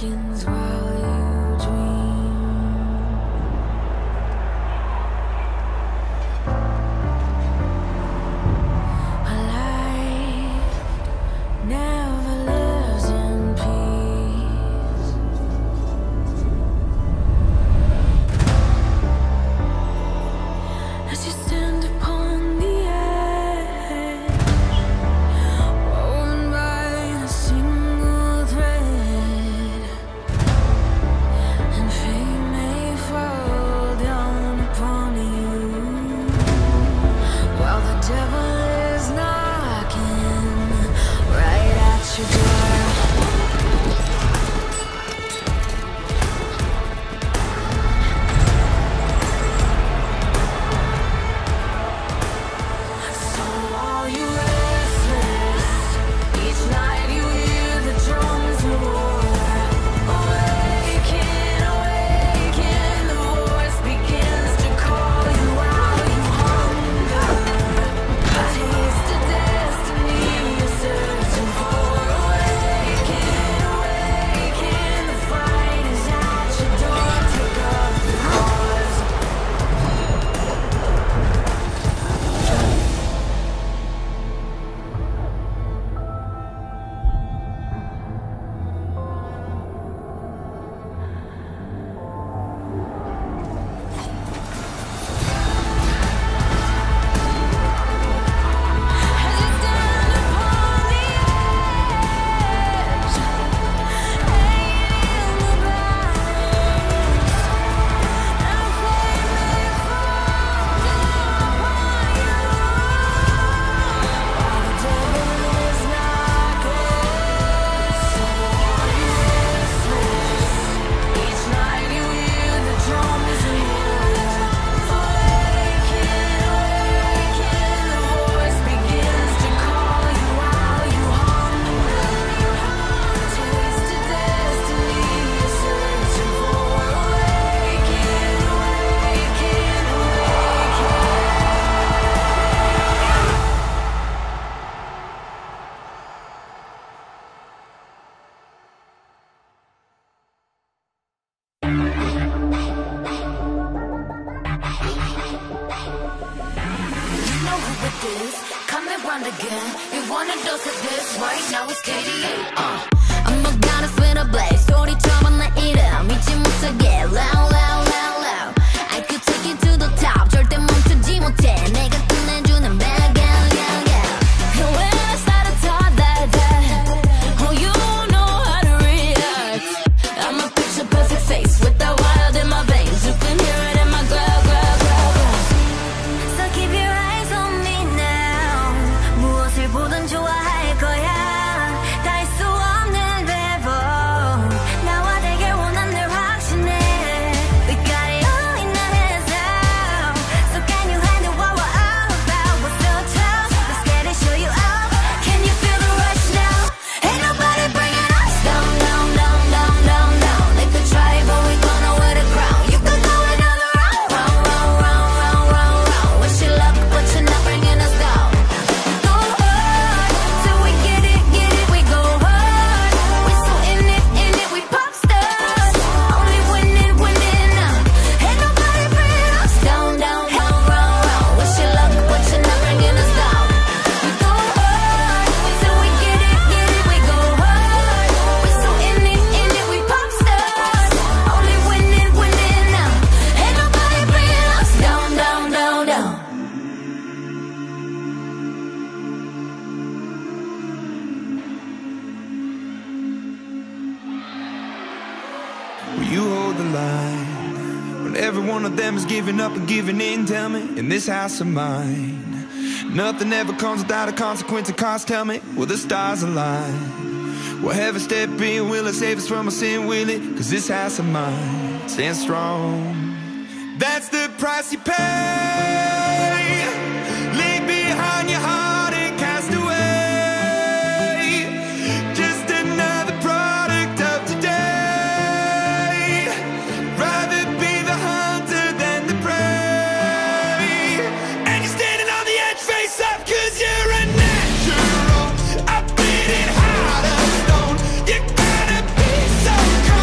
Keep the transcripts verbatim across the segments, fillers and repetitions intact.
begins while you dream. A life never lives in peace. As you stand upon the edge, woven by a single thread, and fate may fall down upon you, while the devil is knocking right at your door. So are you restless? Each night you hear the drums of war. Awaken, awaken, the voice begins to call you while you hunger. A taste of destiny you're searching for. Awaken, awaken, the fight is at your door. Take up the cause. As you stand upon the edge, hanging in the balance, and flame may fall down upon you, while the devil is knocking. So are you restless? Each night you hear the drums of war. Awaken, awaken, the voice begins to call you while you hunger. Taste of destiny you're searching for. Awaken, awaken, awaken. You know who it is, coming round again. You want a dose of this, right now it's K D A. Uh. I'm a goddess with a blaze, 소리처럼 내 이름 잊지 못하게 loud, loud, loud, loud. I could take you to the top, 절대 멈추지 못해. 내가 끝내주는 bad girl, yeah, yeah. And when I start to talk that, that, oh, you know how to react. I'm a picture perfect face with that wild in my veins. You can hear it in my glow, glow, glow, glow. So keep your eyes on me now. 무엇을 보든 좋아할 거야. 다 할 수 없는 배vo. 나와 되길 원한 늘 확신해. We got it all in our hands now. So can you handle what we're all about? We're so tough. Let's get it, show you out. Can you feel the rush now? Ain't nobody bringing us down, down, down, down, down, down. They could try, but we gonna wear the crown. You could go another round, round, round, round, round, round, round. Wish you luck, but you're not bringing us down. Go hard, till we get it, get it, we go hard. We so in it, in it, we pop stars. Only winning, winning now. Ain't nobody bringing us down, down, down, round, round. Wish you luck, but you're not bringing us down. We go hard, till we get it, get it, we go hard. We so in it, in it, we pop stars. Only winning, winning now. Ain't nobody bringing us down, down, down, down. Will you hold the line when every one of them is giving up and giving in? Tell me, in this house of mine, nothing ever comes without a consequence and cost. Tell me, will the stars align? Will heaven step in? Will it save us from our sin? Will it? Cause this house of mine stands strong. That's the price you pay. Leave behind your heart and cast away. Just another product of today. Rather be the hunter than the prey. And you're standing on the edge, face up, cause you're a natural. A beating heart of stone. You gotta be so cold.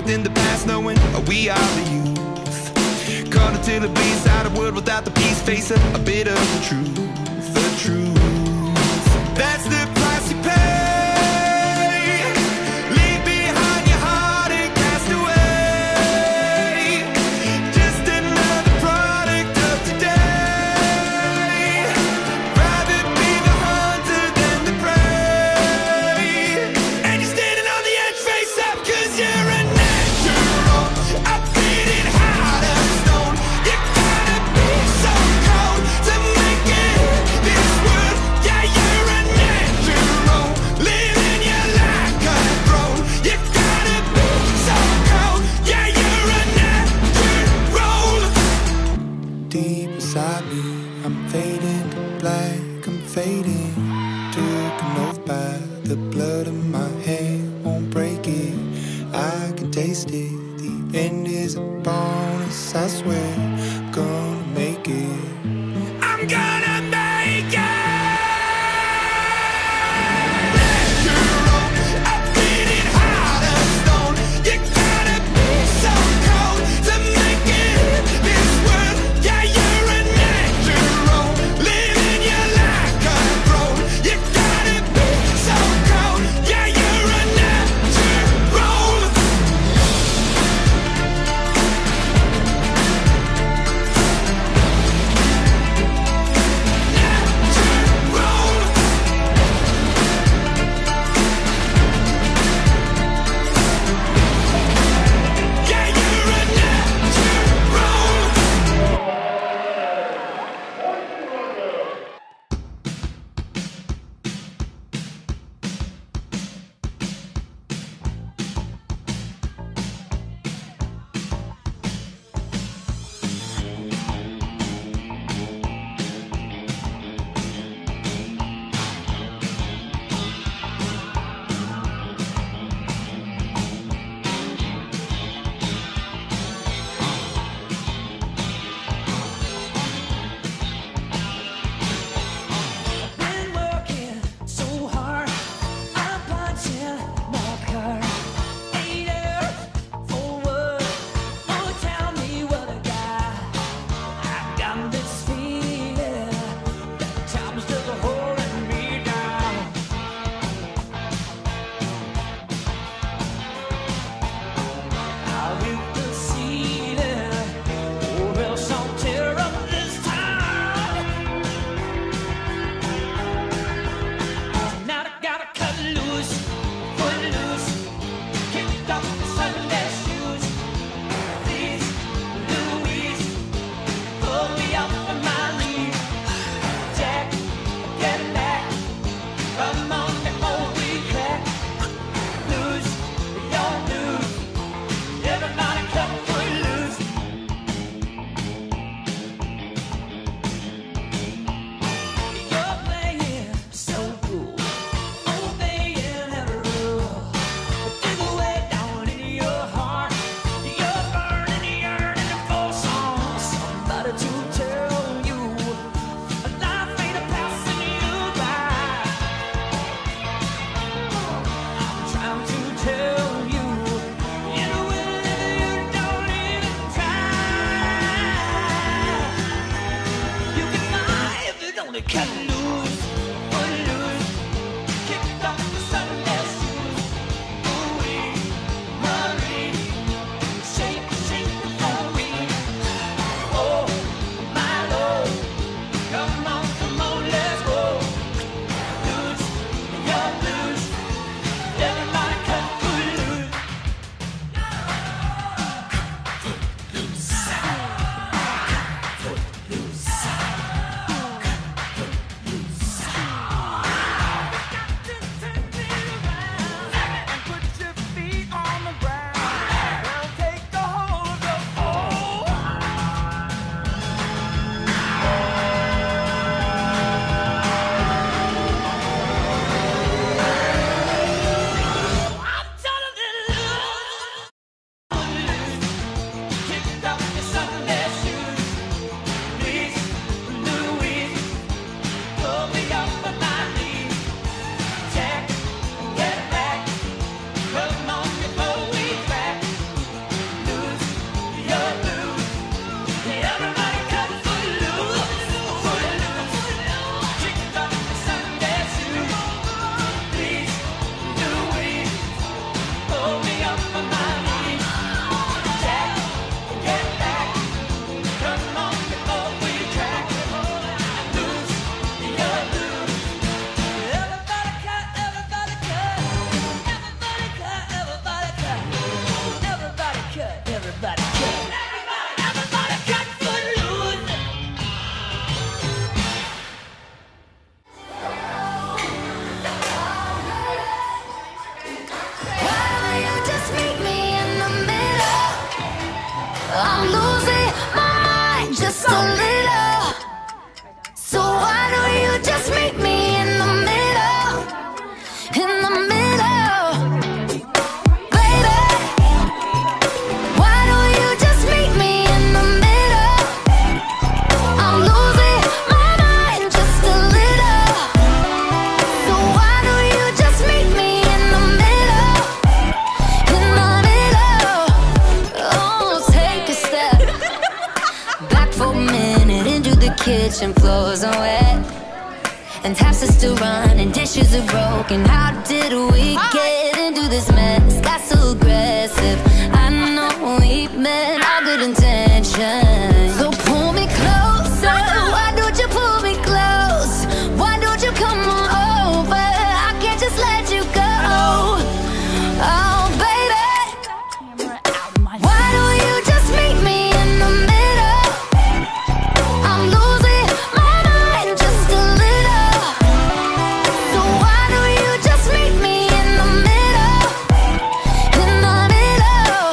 within the past, knowing we are the youth. Caught until it bleeds out a world without the peace, face a, a bit of the truth, the truth. That's the price you pay. Leave behind your heart and cast away. Just another product of today. Rather be the hunter than the prey. And you're standing on the edge, face up, cause you're a natural. I'm feeling hot as stone. You gotta be so cold to make it this world. Yeah, you're a natural, living your life control. You gotta be so cold. Yeah, you're a natural. Deep inside me, I'm fading to black, I'm fading. Took an oath by the blood in my hand, won't break it. I can taste it. The end is a bonus, I swear. I'm gonna make it. I'm gonna make it. Natural, I'm feeling hot as stone. You gotta be so cold to make it this world. Yeah, you're a natural, living your life control. You gotta be so cold. Yeah, you're a natural. kitchen floors are wet, and taps are still running, dishes are broken. How did we get into this mess? Got so aggressive. I know we meant all good intentions. So pull me closer. Why don't you pull me close? Why don't you come on over? I can't just let you go. Oh, baby, why don't you just meet me in the middle? I'm losing my mind just a little. So why don't you just meet me in the middle? In the middle.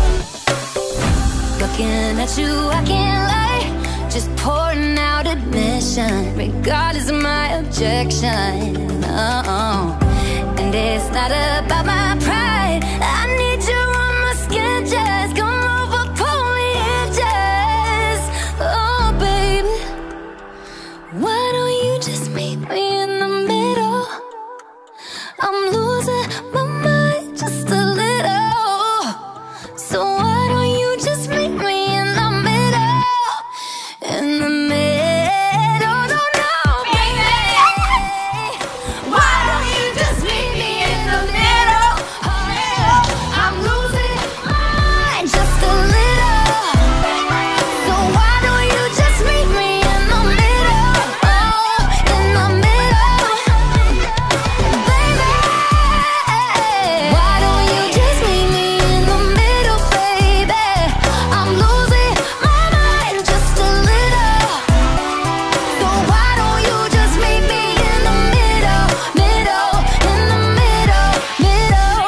Looking at you, I can't lie, just pouring out admission, regardless of my objection. Oh, and it's not about my pride. I need you on my skin, just come over, pull me in, just. Oh, baby, why don't you just meet me in the middle? I'm losing my mind just a little. So why don't you just meet me in the middle? In the middle, no, no, baby. Why don't you just meet me in the middle? Oh, I'm losing my mind just a little. So why don't you just meet me in the middle? Oh, in the middle, baby. Why don't you just meet me in the middle, baby? I'm losing my mind just a little. So why don't you just meet me in the middle, middle, in the middle, middle.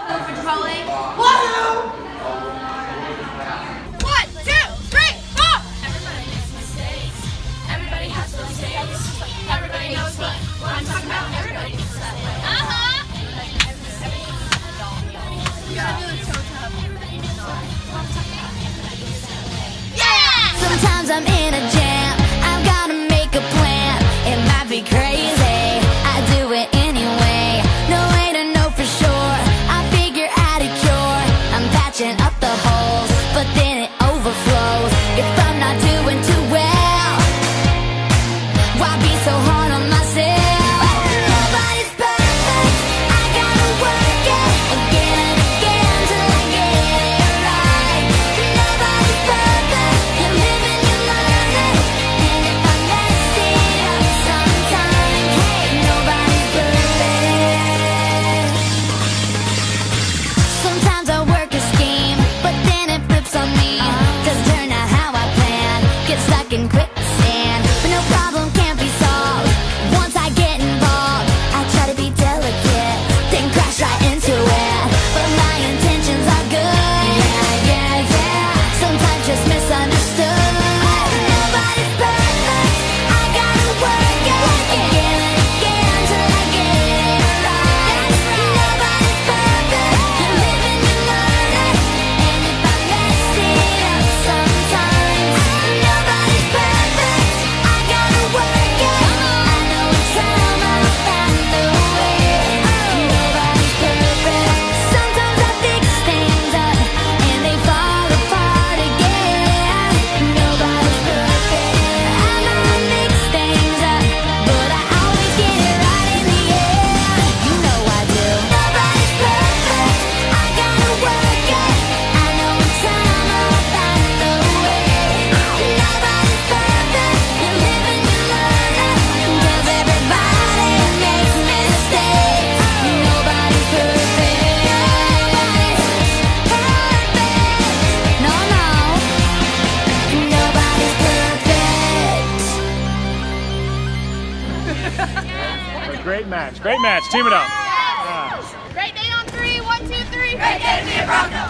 One, two, three, four. Everybody makes mistakes. Everybody has mistakes. Everybody knows what, what I'm talking about. Everybody thinks that way. Uh-huh. Yeah! Sometimes I'm in a jam, I've gotta make a plan. It might be crazy, I do it anyway. No way to know for sure, I figure out a cure. I'm patching up the holes, but then it overflows. If I'm not doing too well, why be so hard on myself? Nobody's perfect, I gotta work it again and again till I get it right. Nobody's perfect, you live and you learn it. And if I mess it up sometime, hey, nobody's perfect. Sometimes I work a scheme, but then it flips on me. Doesn't turn out how I plan, get stuck in quicksand. But no problem can't be solved once I get involved. I try to be delicate, then crash right into it. But my intentions are good, yeah, yeah, yeah. Sometimes just misunderstood. Nobody's perfect, I gotta work it again and again till I get it right. Nobody's perfect, you live and you learn it. And if I mess it up sometimes, nobody's perfect, I gotta work it. I know it's time I'll find the way. Nobody's perfect. Sometimes I fix things up and they fall apart again. Nobody's perfect. I might mix things up, but I always get it right in the end. You know I do. Nobody's perfect, I gotta work it. I know it's time I'll find the way. Nobody's perfect, you live and you learn it. 'Cause everybody makes mistakes. Nobody's perfect. Nobody's perfect. No, no. Nobody's perfect. Great match. Great match. Team it up. Yeah. Great day on three. One, two, three. Great day to be a Bronco.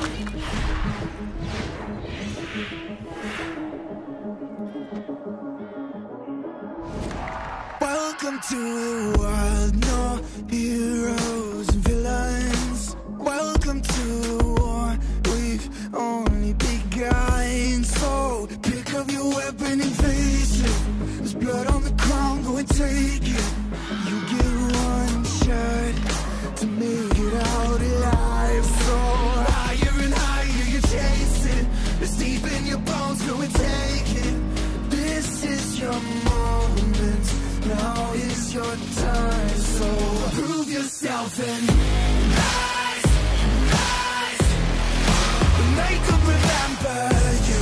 Welcome to the wild, no heroes and villains. Welcome to the war, we've only begun. So pick up your weapon and face it. There's blood on the ground, go and take it. You get one shot to make it out alive. So higher and higher you chase it. It's deep in your bones, go and take it. This is your moment. Now is your time, so prove yourself and rise, rise. Make them remember you.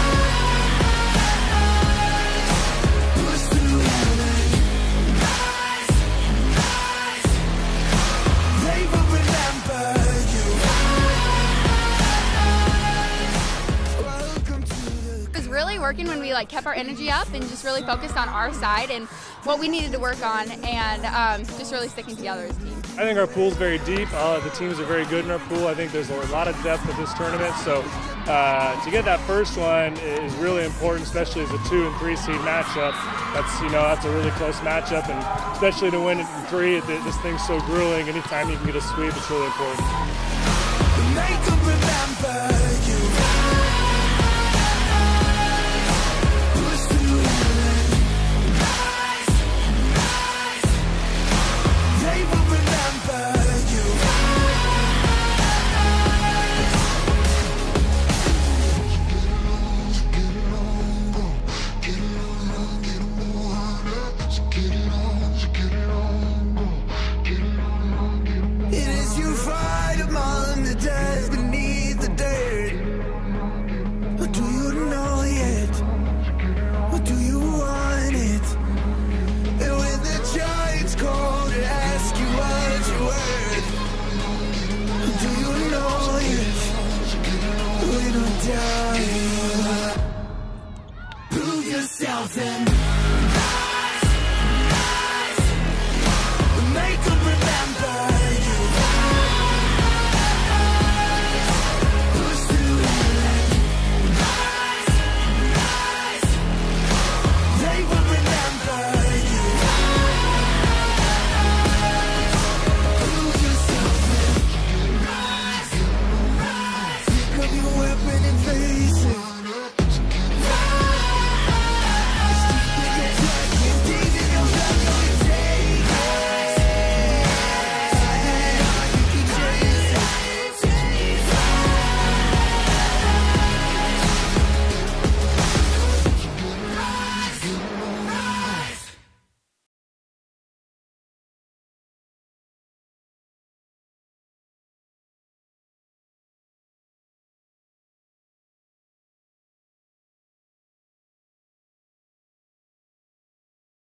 Push through heaven. Rise, rise. They will remember you. Welcome to the It was really working when we like kept our energy up and just really focused on our side and what we needed to work on, and um, just really sticking together as a team. I think our pool's very deep. Uh, the teams are very good in our pool. I think there's a lot of depth at this tournament. So uh, to get that first one is really important, especially as a two and three seed matchup. That's you know that's a really close matchup, and especially to win it in three. This thing's so grueling. Anytime you can get a sweep, it's really important. make them remember you. Push through heaven. Rise, rise. They will remember you. It is you fight among the dead beneath the dirt. Or do you know yet? Or do you want it? And when the giants call to ask you what you're worth, do you know yet? We don't die. Prove yourself and